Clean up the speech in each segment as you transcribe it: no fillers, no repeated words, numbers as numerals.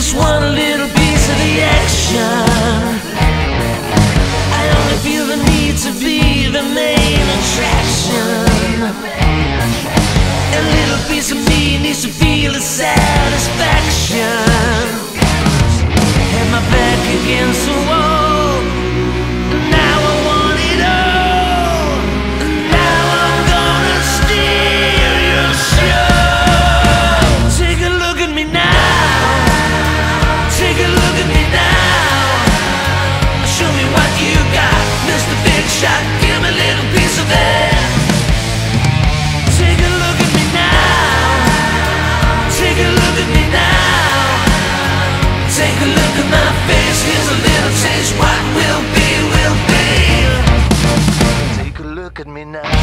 just want a little piece of the action. I only feel the need to be the main attraction. A little piece of me needs to feel the satisfaction. Had my back against the wall, now I want it all. Now I'm gonna steal your show. Take a look at me now. Take a look at me now. Show me what you got, Mr. Big Shot. Give me a little piece of it. Take a look at me now. Take a look at me now. Take a look at my face. Here's a little taste. What will be, will be. Take a look at me now.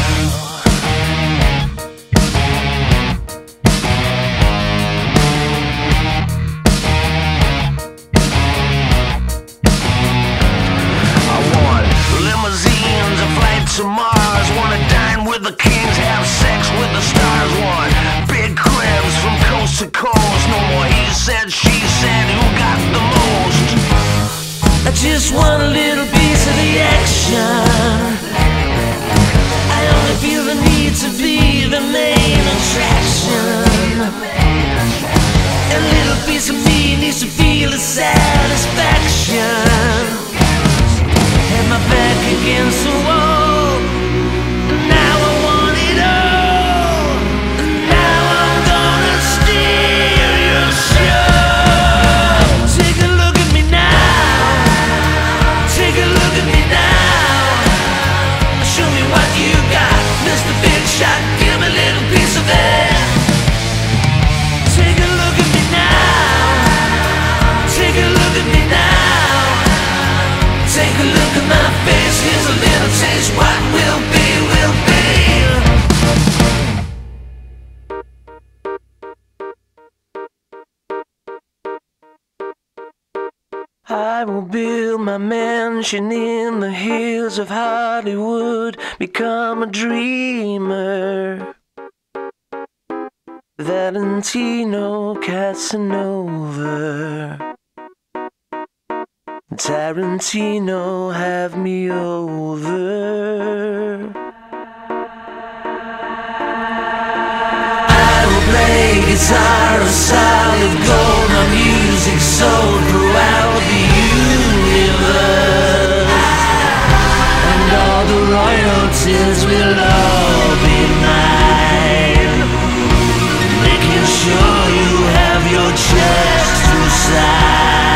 To Mars, wanna dine with the kings, have sex with the stars. Want big cribs from coast to coast. No more he said, she said, who got the most? I just want a little piece of the action. I only feel the need to be the main attraction. A little piece of me needs to feel the satisfaction. Had my back against the wall. I will build my mansion in the hills of Hollywood, become a dreamer. Valentino Casanova, Tarantino, have me over. I will play guitar of solid gold, my music sold throughout the universe, and all the royalties will all be mine, making sure you have your checks to sign.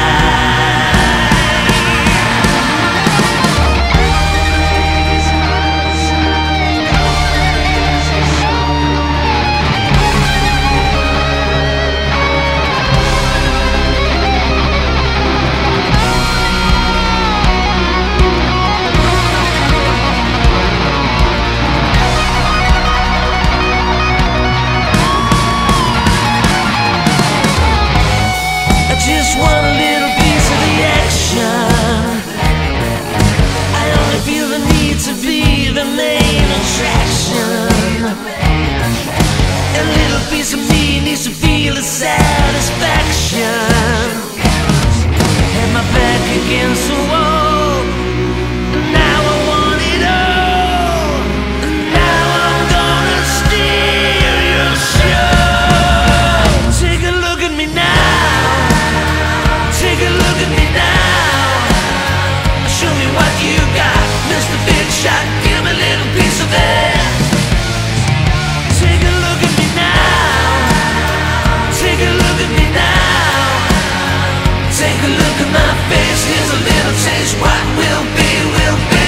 Just want a little piece of the action. I only feel the need to be the main attraction. A little piece of me needs to feel the satisfaction. Had my back against the wall, now I want it all. Now I'm gonna steal your show. Take a look at me now. Take a look at me now. Show me what you got, Mr. Big Shot. Give me a little piece of it. Take a look at me now. Take a look at me now. Take a look at my face. Here's a little taste. What will be, will be.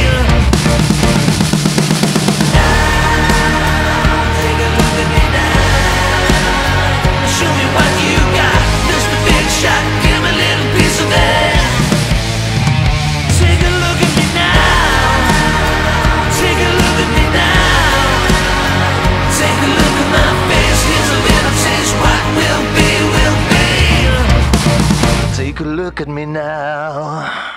Take a look at me now. Show me what you got, Mr. Big Shot. Give me a little piece of it. Take a look at me now. Take a look at me now. Take a look at my face. Here's a little taste. What will be, will be. Take a look at me now.